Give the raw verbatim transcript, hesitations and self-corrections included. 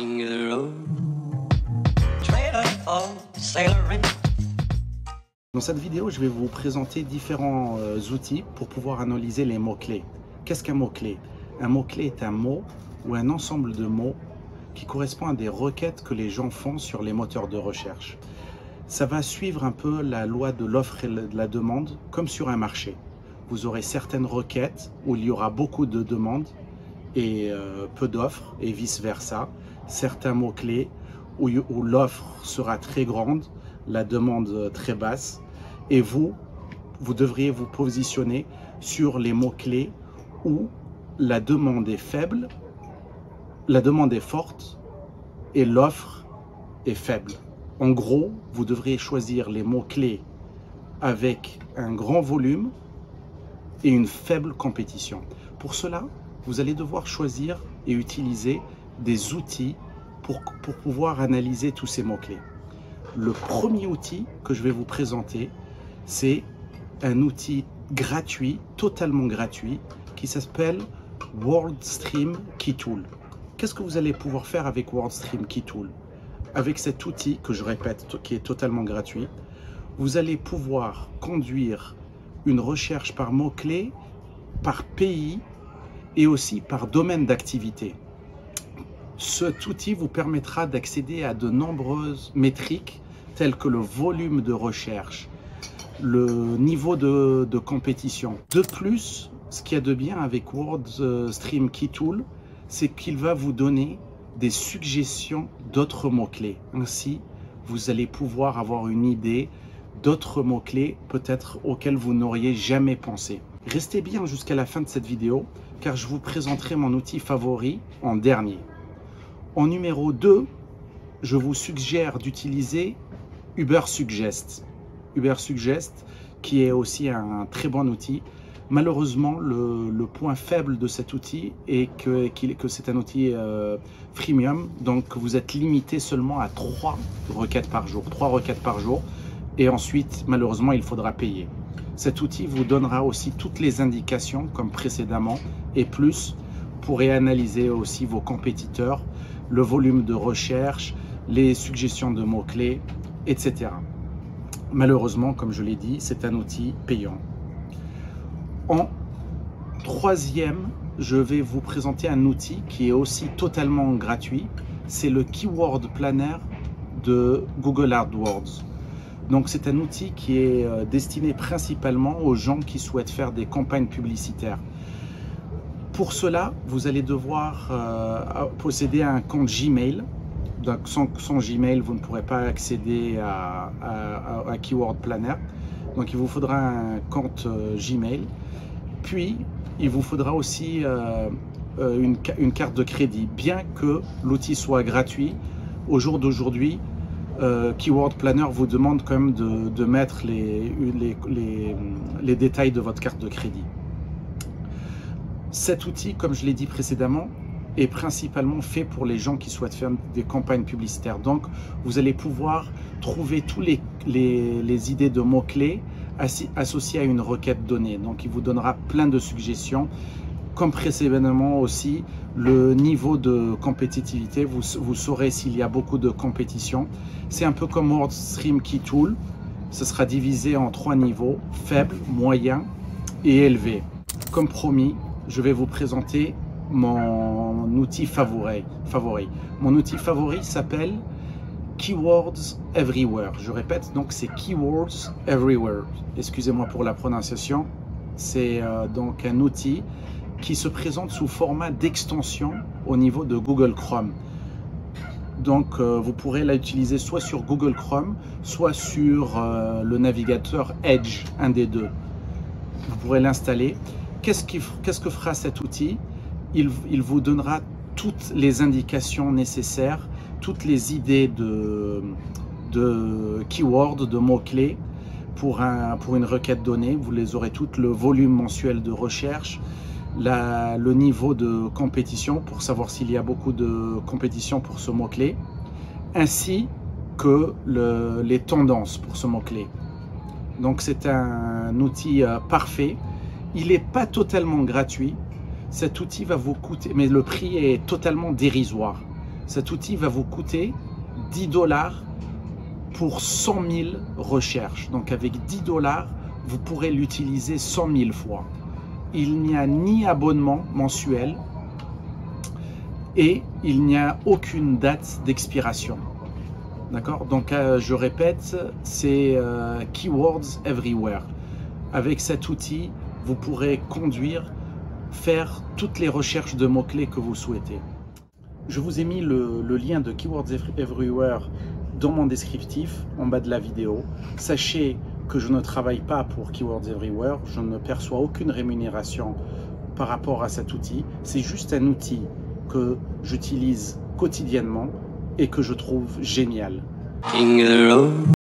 king of the road. Trailer or sailoring. Dans cette vidéo, je vais vous présenter différents euh, outils pour pouvoir analyser les mots-clés. Qu'est-ce qu'un mot-clé? Un mot-clé est un mot ou un ensemble de mots qui correspond à des requêtes que les gens font sur les moteurs de recherche. Ça va suivre un peu la loi de l'offre et de la demande, comme sur un marché. Vous aurez certaines requêtes où il y aura beaucoup de demandes et euh, peu d'offres, et vice-versa. Certains mots-clés où, où l'offre sera très grande, la demande très basse, et vous, vous devriez vous positionner sur les mots-clés où la demande est faible, la demande est forte et l'offre est faible. En gros, vous devriez choisir les mots-clés avec un grand volume et une faible compétition. Pour cela, vous allez devoir choisir et utiliser des outils pour, pour pouvoir analyser tous ces mots-clés. Le premier outil que je vais vous présenter, c'est un outil gratuit, totalement gratuit, qui s'appelle WordStream Key Tool. Qu'est-ce que vous allez pouvoir faire avec WordStream Key Tool? Avec cet outil, que je répète, qui est totalement gratuit, vous allez pouvoir conduire une recherche par mots-clés, par pays et aussi par domaine d'activité. Cet outil vous permettra d'accéder à de nombreuses métriques telles que le volume de recherche, le niveau de, de compétition. De plus, ce qu'il y a de bien avec WordStream Key Tool, c'est qu'il va vous donner des suggestions d'autres mots-clés. Ainsi, vous allez pouvoir avoir une idée d'autres mots-clés peut-être auxquels vous n'auriez jamais pensé. Restez bien jusqu'à la fin de cette vidéo car je vous présenterai mon outil favori en dernier. En numéro deux, je vous suggère d'utiliser Ubersuggest. Ubersuggest qui est aussi un très bon outil. Malheureusement, le, le point faible de cet outil est que, qu'il, que c'est un outil euh, freemium, donc vous êtes limité seulement à trois requêtes par jour. trois requêtes par jour, et ensuite, malheureusement, il faudra payer. Cet outil vous donnera aussi toutes les indications, comme précédemment, et plus, vous pourrez analyser aussi vos compétiteurs, le volume de recherche, les suggestions de mots-clés, et cetera. Malheureusement, comme je l'ai dit, c'est un outil payant. En troisième, je vais vous présenter un outil qui est aussi totalement gratuit. C'est le Keyword Planner de Google AdWords. Donc c'est un outil qui est destiné principalement aux gens qui souhaitent faire des campagnes publicitaires. Pour cela, vous allez devoir euh, posséder un compte Gmail. Donc sans, sans Gmail, vous ne pourrez pas accéder à, à, à Keyword Planner. Donc il vous faudra un compte euh, Gmail. Puis, il vous faudra aussi euh, une, une carte de crédit. Bien que l'outil soit gratuit, au jour d'aujourd'hui, euh, Keyword Planner vous demande quand même de, de mettre les, les, les, les détails de votre carte de crédit. Cet outil, comme je l'ai dit précédemment, est principalement fait pour les gens qui souhaitent faire des campagnes publicitaires. Donc, vous allez pouvoir trouver tous les, les, les idées de mots-clés associées à une requête donnée. Donc, il vous donnera plein de suggestions. Comme précédemment aussi, le niveau de compétitivité, vous, vous saurez s'il y a beaucoup de compétition. C'est un peu comme WordStream Key Tool. Ce sera divisé en trois niveaux, faible, moyen et élevé. Comme promis, je vais vous présenter mon outil favori. favori. Mon outil favori s'appelle Keywords Everywhere. Je répète, donc c'est Keywords Everywhere. Excusez-moi pour la prononciation. C'est euh, donc un outil qui se présente sous format d'extension au niveau de Google Chrome. Donc euh, vous pourrez l'utiliser soit sur Google Chrome, soit sur euh, le navigateur Edge, un des deux. Vous pourrez l'installer. Qu'est-ce qui, qu'est-ce que fera cet outil? Il, il vous donnera toutes les indications nécessaires, toutes les idées de, de keywords, de mots-clés pour, un, pour une requête donnée. Vous les aurez toutes, le volume mensuel de recherche, la, le niveau de compétition pour savoir s'il y a beaucoup de compétition pour ce mot-clé, ainsi que le, les tendances pour ce mot-clé. Donc c'est un outil euh, parfait. Il n'est pas totalement gratuit. Cet outil va vous coûter, mais le prix est totalement dérisoire. Cet outil va vous coûter dix dollars pour cent mille recherches. Donc avec dix dollars, vous pourrez l'utiliser cent mille fois. Il n'y a ni abonnement mensuel et il n'y a aucune date d'expiration. D'accord? Donc euh, je répète, c'est euh, Keywords Everywhere. Avec cet outil, vous pourrez conduire, faire toutes les recherches de mots-clés que vous souhaitez. Je vous ai mis le, le lien de Keywords Everywhere dans mon descriptif, en bas de la vidéo. Sachez que je ne travaille pas pour Keywords Everywhere, je ne perçois aucune rémunération par rapport à cet outil. C'est juste un outil que j'utilise quotidiennement et que je trouve génial. King of the road.